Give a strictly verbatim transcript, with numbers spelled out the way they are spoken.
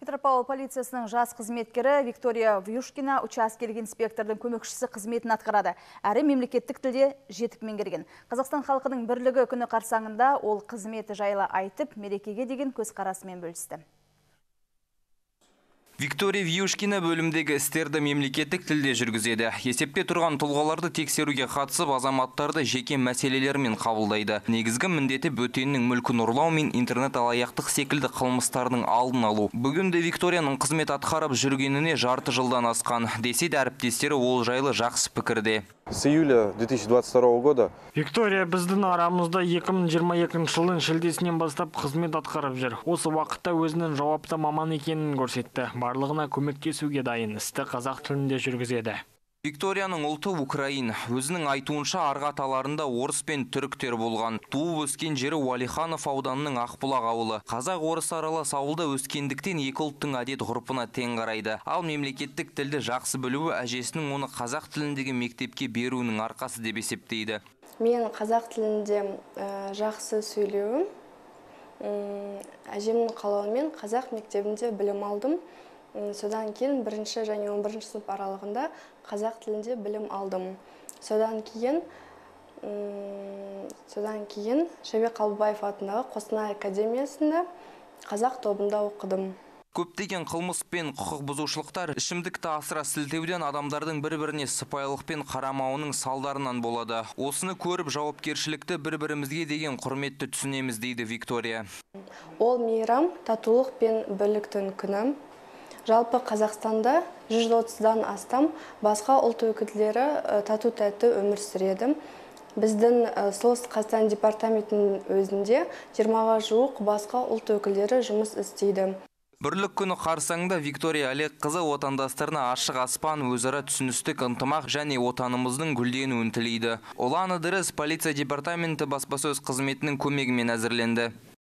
Петропавл полициясының жас қызметкері Виктория Вьюшкина учаскелік инспектордың көмекшісі қызметін атқарады. Әрі мемлекеттік тілде жетік меңгерген. Қазақстан халқының бірлігі күні қарсаңында ол қызметі жайлы айтып, мерекеге деген көзқарасымен бөлісті. Виктория Вьюшкина бөлімдегі істерді мемлекеттік тілде жүргізеді. Есепте тұрған тұлғаларды тексеруге қатысып, азаматтарды жеке мәселелермен қабылдайды. Негізгі міндеті бөтеннің мүлкін ұрлау мен интернет алаяқтық секілді қылмыстардың алдын алу. Бүгінде Викторияның қызмет атқарып жүргеніне жарты жылдан асқан. Десе де әріптестері ол жайлы жақсы пікірде. С июля две тысячи двадцать второго года Виктория біздің арамызда екі мың жиырма екінші жылдың шілдесінен бастап қызмет атқарып жүр. Осы уақытта өзінің жауапты маман екенін көрсетті. Барлығына көмектесуге дайын, істі қазақ тілінде жүргізеді. Викторияның ұлты Украин. Өзінің айтуынша арғы аталарында орыс пен түріктер болған. Туып өскен жері Уалиханов ауданының Ақбұлақ ауылы. Қазақ-орыс аралас ауылда өскендіктен екі ұлттың әдет ғұрпына тең қарайды. Ал мемлекеттік тілді жақсы білуі әжесінің оны қазақ тіліндегі мектепке беруінің арқасы деп есептейді. Мен қазақ тілінде жақсы сөйлеуім, әжемнің қалауымен қазақ мектебінде білім алдым. Содан кейін бірінші және он бірінші сынып аралығында қазақ тілінде білім алдым. Содан кейін содан кейін Шәбек Қалбаев атындағы Қостанай академиясында қазақ тобында оқыдым. Көптеген қылмыс пен құқық бұзушылықтар ішімдікті асыра сілтеуден адамдардың бір-біріне сыпайылықпен қарамауының салдарынан болады. Осыны көріп жауапкершілікті бір-бірімізге деген құрметті түсінеміз, дейді Виктория. Ол мейрам татулық пен бірліктің күні. Жалпы Қазақстанда жүз отыздан астам басқа ұлт өкілдері тату-тәтті өмір сүреді. Біздің Солтүстік Қазақстан департаментінің өзінде жиырмаға жуық басқа ұлт өкілдері жұмыс істейді. Бірлік күні қарсаңында Виктория Олегқызы отандастарына ашық аспан, өзара түсіністік, ынтымақ және отанымыздың гүлденуін тілейді. Ұлан Ыдырыс полиция департаменті баспасөз қызметінің көмегімен әзірленді.